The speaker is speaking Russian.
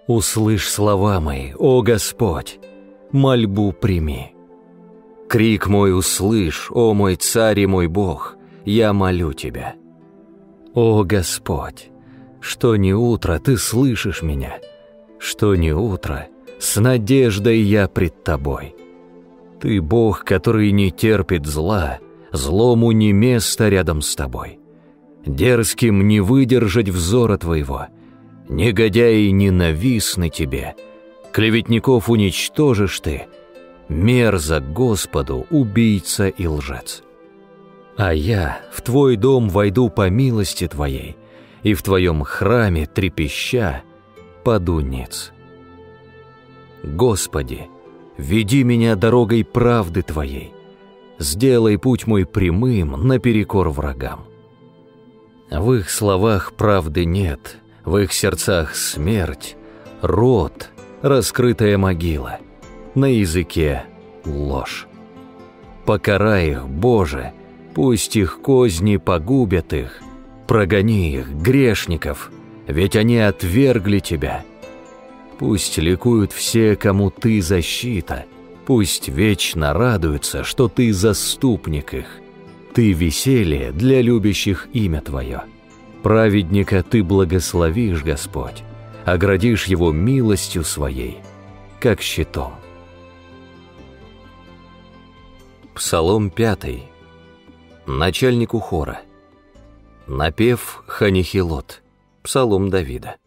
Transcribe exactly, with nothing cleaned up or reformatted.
Услышь слова мои, о Господь, мольбу прими. Крик мой услышь, о мой Царь и мой Бог, я молю Тебя. О Господь, что ни утро Ты слышишь меня, что ни утро с надеждой я пред Тобой. Ты Бог, который не терпит зла, злому не место рядом с Тобой. Дерзким не выдержать взора Твоего, негодяи ненавистны Тебе, клеветников уничтожишь Ты, мерзок Господу убийца и лжец. А я в Твой дом войду по милости Твоей, и в Твоем храме трепеща паду ниц. Господи, веди меня дорогой правды Твоей, сделай путь мой прямым наперекор врагам. В их словах правды нет, в их сердцах смерть, рот, раскрытая могила, на языке ложь. Покарай их, Боже, пусть их козни погубят их, прогони их, грешников, ведь они отвергли Тебя. Пусть ликуют все, кому Ты защита, пусть вечно радуются, что Ты заступник их. Ты веселье для любящих имя Твое. Праведника Ты благословишь, Господь, оградишь его милостью Своей, как щитом. Псалом пятый. Начальнику хора. Напев Ханихилот. Псалом Давида.